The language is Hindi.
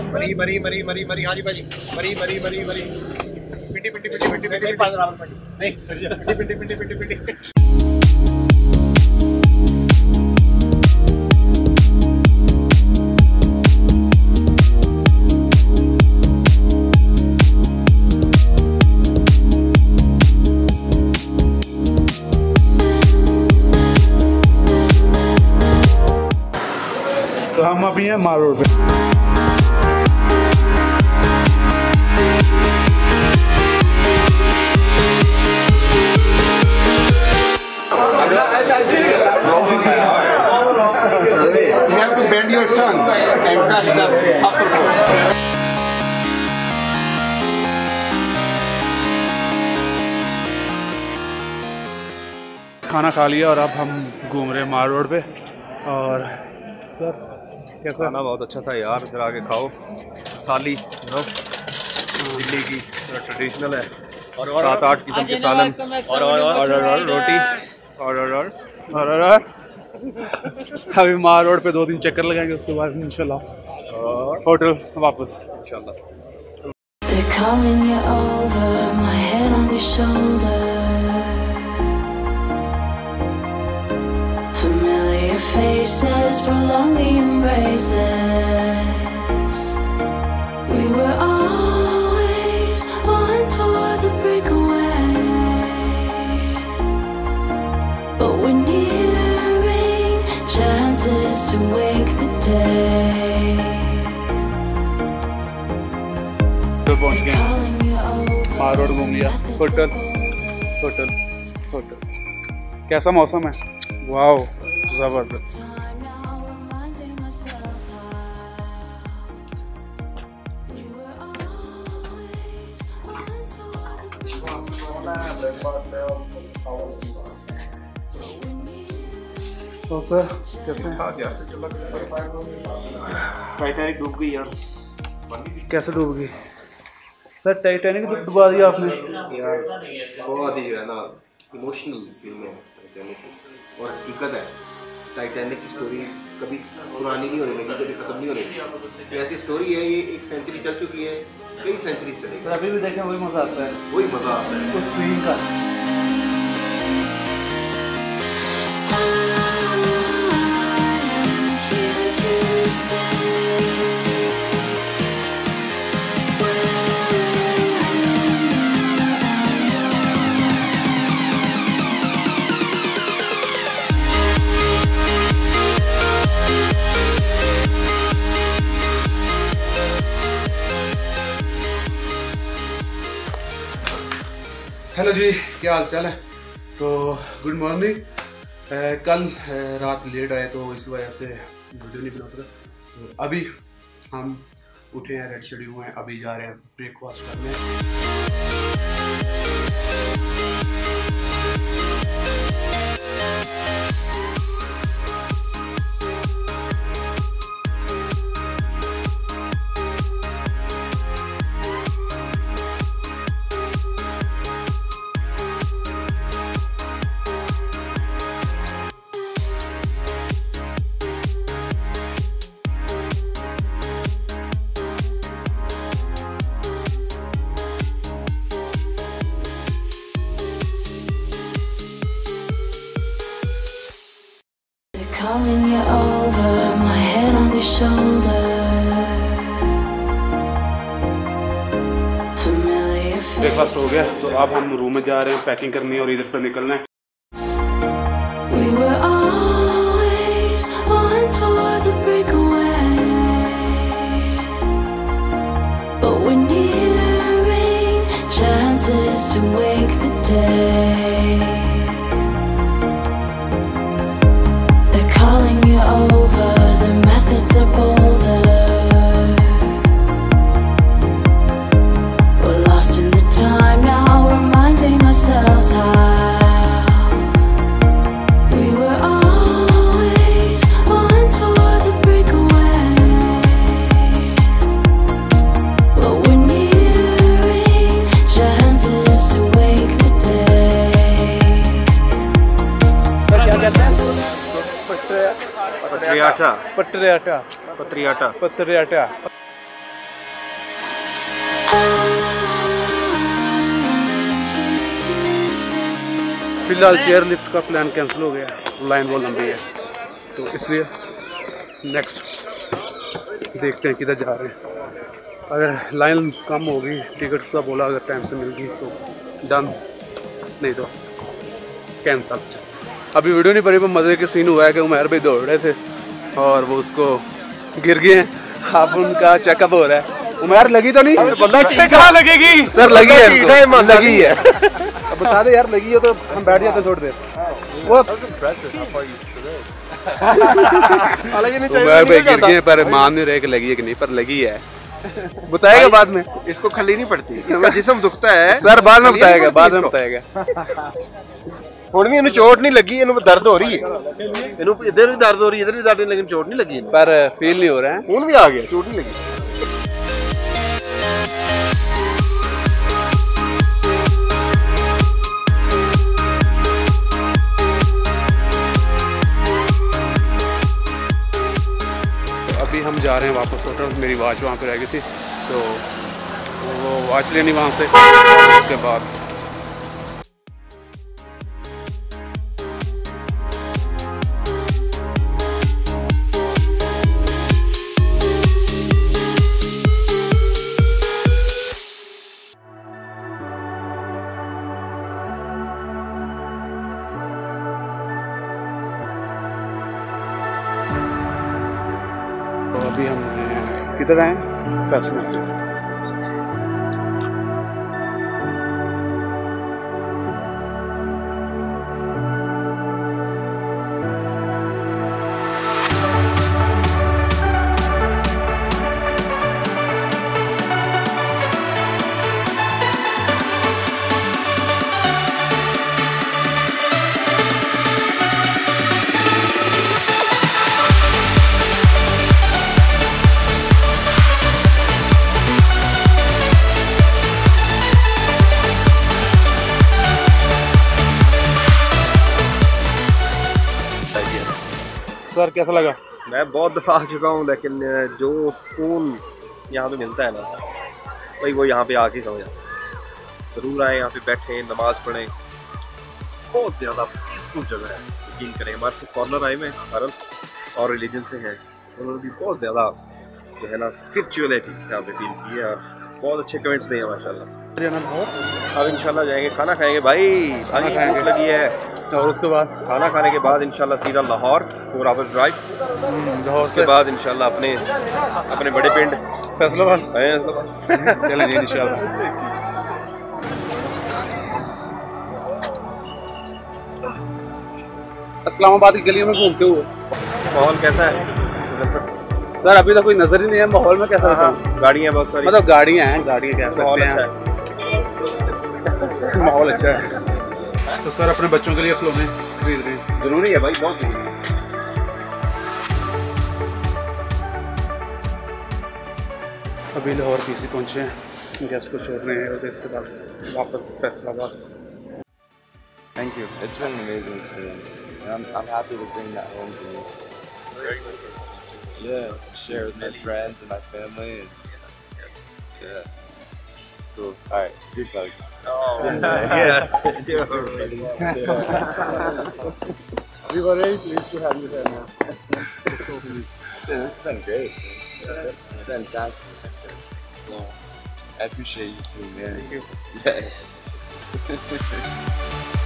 मरी मरी मरी मरी मरी हाँ जी भाजी मरी मरी मरी मरी पिटी पिटी पिटी पिटी पिटी नहीं पिटी पिटी पिटी पिटी पिटी। तो हम अभी हैं माल रोड पे। You have to bend your tongue and touch the upper bone. खाना खा लिया और अब हम घूम रहे हैं माल रोड पे। और सर कैसा? खाना बहुत अच्छा था यार, इधर आके खाओ। थाली दिल्ली की ट्रेडिशनल है और 7-8 किस्म के सालन और रोटी और अभी माल रोड पे 2-3 चक्कर लगाएंगे, उसके बाद इंशाल्लाह होटल वापस इंशाल्लाह। They're calling you over, my head on your shoulder. Familiar faces prolong the embraces. We were always one toward the breakaway, but we're nearing chances to wake the day. पहुंच गए, माल रोड घूम लिया, होटल। कैसा मौसम है? वाओ जबरदस्त। तो सर कैसे? टाइटैनिक डूब गई यार। कैसे डूब गई सर? टाइटैनिक तो डुबा दिया आपने यार। बहुत ही जो है ना इमोशनल फिल्म है टाइटैनिक, और हकीकत है टाइटैनिक की स्टोरी कभी पुरानी नहीं होने लगी, कभी खत्म नहीं होने लगी। ऐसी स्टोरी है, ये 1 सेंचुरी चल चुकी है, कई सेंचुरी चलेगी। सर अभी भी देखें वही मज़ा आता है, वही मज़ा आता है उस सीन का। हेलो जी, क्या हाल चाल है? तो गुड मॉर्निंग। कल रात लेट आए तो इस वजह से वीडियो नहीं बना सका। तो अभी हम उठे हैं, रेडी शेडी हुए हैं, अभी जा रहे हैं ब्रेकफास्ट करने। Calling you over, my head on your shoulder. Familiar faces. Breakfast हो गया, तो अब हम रूम में जा रहे हैं, पैकिंग करनी है और इधर से निकलना है। We were always one toward the breakaway, but we're nearing chances to wake the day. Calling you over, the methods are bolder. We're lost in the time now, reminding ourselves how we were always one toward the breakaway, but we're nearing chances to wake the day. पटरी आटा। पटरे आटा। फिलहाल चेयर लिफ्ट का प्लान कैंसिल हो गया, लाइन बहुत लंबी है, तो इसलिए नेक्स्ट देखते हैं किधर जा रहे हैं। अगर लाइन कम होगी, टिकट सा बोला अगर टाइम से मिल गई तो डन, नहीं तो कैंसल। अभी वीडियो नहीं बनी पर मज़े के सीन हुआ है कि उमर भाई दौड़ रहे थे और वो उसको गिर गए। अब उनका चेकअप हो रहा है। उमर लगी तो नहीं? बंदा कहाँ लगेगी सर? लगी है, लगी है। अब बता दे यार, लगी हो तो हम बैठ जाते थोड़ी देर। वो उमर भाई गिर गए पर मान नहीं रहे कि लगी है कि नहीं, पर लगी है। बताएगा बाद में, इसको खली नहीं पड़ती, इसका जिस्म दुखता है सर, बाद में बताएगा, बाद में बताएगा। ਹੁਣ ਵੀ ਇਹਨੂੰ ਚੋਟ ਨਹੀਂ ਲੱਗੀ, ਇਹਨੂੰ ਦਰਦ ਹੋ ਰਹੀ ਹੈ, ਇਹਨੂੰ ਇਧਰ ਵੀ ਦਰਦ ਹੋ ਰਹੀ ਹੈ, ਇਧਰ ਵੀ ਦਰਦ ਨਹੀਂ, ਲੇਕਿਨ ਚੋਟ ਨਹੀਂ ਲੱਗੀ, पर फील नहीं हो रहा है। ਹੁਣ ਵੀ ਆ ਗਿਆ, ਚੋਟ ਨਹੀਂ ਲੱਗੀ। अभी हम जा रहे हैं वापस होटल। मेरी वॉच वहाँ पे रह गई थी, तो वो वॉच लेनी वहाँ से। उसके बाद अभी हम किधर आए? फैसला से। सर कैसा लगा? मैं बहुत दफ़ा आ चुका हूँ, लेकिन जो सुकून यहाँ पे मिलता है ना भाई, वो यहाँ पे आके समझ आता है। ज़रूर आए, यहाँ पे बैठें, नमाज़ पढ़ें, बहुत ज़्यादा पीसफुल जगह है। यकीन करें, हमारे से फॉरनर आए हुए हैं अरब और रिलीजन से हैं, उन्होंने भी बहुत ज़्यादा जो है ना स्पिरिचुअलिटी यहाँ पे फील की है और बहुत अच्छे कमेंट्स दिए हैं माशाल्लाह। अब इंशाल्लाह जाएंगे, खाना खाएंगे भाई, खाना खाएंगे लगी है, और उसके बाद खाना खाने के बाद इंशाल्लाह सीधा लाहौर 4 आवर्स ड्राइव, लाहौर के बाद इंशाल्लाह अपने बड़े पिंड फैसलाबाद फैसलाबाद चलेंगे इंशाल्लाह। इस्लामाबाद की गलियों में घूमते हुए माहौल कैसा है सर? अभी तो कोई नजर ही नहीं है माहौल में। कैसा? गाड़ियाँ बहुत सारी, मतलब गाड़ियाँ हैं, गाड़ियाँ कह सकते हैं। माहौल अच्छा है। तो सर अपने बच्चों के लिए खिलौने खरीद रहे हैं? जरूरी है भाई, बहुत जरूरी है। अभी लाहौर पीसी पहुंचे हैं, गेस्ट को छोड़ रहे हैं और इसके बाद वापस Faisalabad. Thank you. It's been an amazing experience. And I'm happy to bring that home to me. Yeah, share with my friends and my family. And yeah. Cool. Alright, good luck. Yeah. We were very pleased to have you here, man. Yeah, this has been great. It's fantastic. So, I appreciate you too, man. Thank you. Yes.